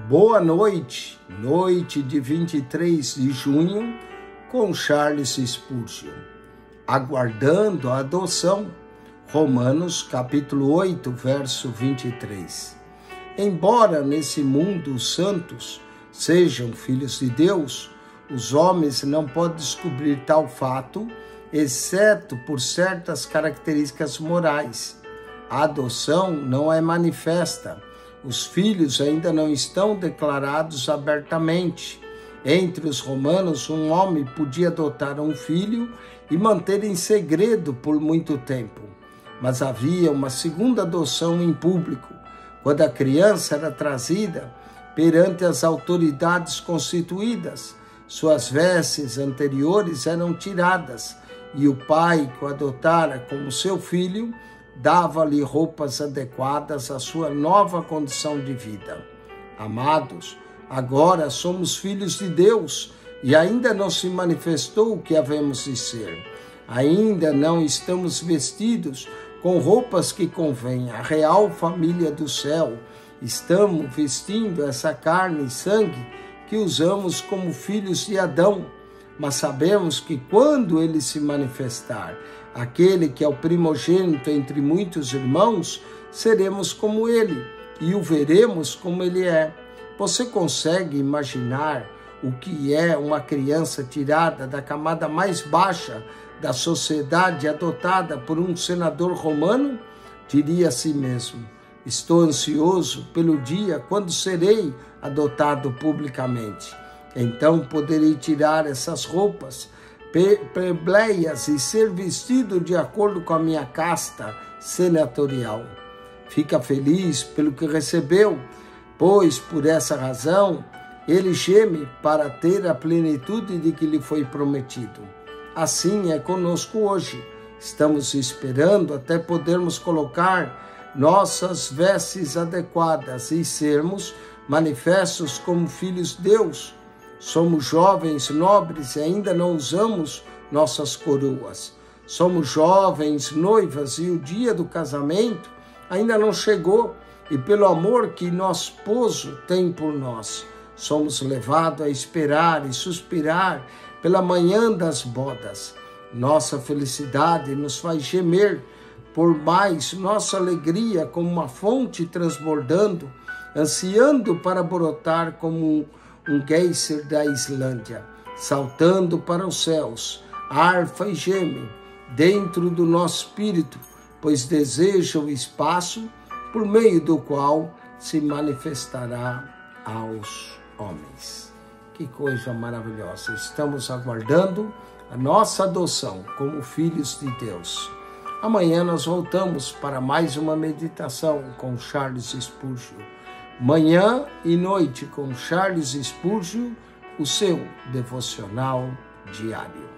Boa noite, noite de 23 de junho, com Charles Spurgeon. Aguardando a adoção, Romanos capítulo 8, verso 23. Embora nesse mundo os santos sejam filhos de Deus, os homens não podem descobrir tal fato, exceto por certas características morais. A adoção não é manifesta. Os filhos ainda não estão declarados abertamente. Entre os romanos, um homem podia adotar um filho e manter em segredo por muito tempo. Mas havia uma segunda adoção em público, quando a criança era trazida perante as autoridades constituídas. Suas vestes anteriores eram tiradas e o pai que o adotara como seu filho dava-lhe roupas adequadas à sua nova condição de vida. Amados, agora somos filhos de Deus e ainda não se manifestou o que havemos de ser. Ainda não estamos vestidos com roupas que convêm à real família do céu. Estamos vestindo essa carne e sangue que usamos como filhos de Adão. Mas sabemos que quando ele se manifestar, aquele que é o primogênito entre muitos irmãos, seremos como ele e o veremos como ele é. Você consegue imaginar o que é uma criança tirada da camada mais baixa da sociedade adotada por um senador romano? Diria a si mesmo: estou ansioso pelo dia quando serei adotado publicamente. Então poderei tirar essas roupas plebeias e ser vestido de acordo com a minha casta senatorial. Fica feliz pelo que recebeu, pois por essa razão ele geme para ter a plenitude de que lhe foi prometido. Assim é conosco hoje. Estamos esperando até podermos colocar nossas vestes adequadas e sermos manifestos como filhos de Deus. Somos jovens nobres e ainda não usamos nossas coroas. Somos jovens noivas e o dia do casamento ainda não chegou. E pelo amor que nosso esposo tem por nós, somos levados a esperar e suspirar pela manhã das bodas. Nossa felicidade nos faz gemer, por mais nossa alegria como uma fonte transbordando, ansiando para brotar como um geyser da Islândia, saltando para os céus, arfa e geme dentro do nosso espírito, pois deseja o espaço por meio do qual se manifestará aos homens. Que coisa maravilhosa! Estamos aguardando a nossa adoção como filhos de Deus. Amanhã nós voltamos para mais uma meditação com Charles Spurgeon. Manhã e noite com Charles Spurgeon, o seu devocional diário.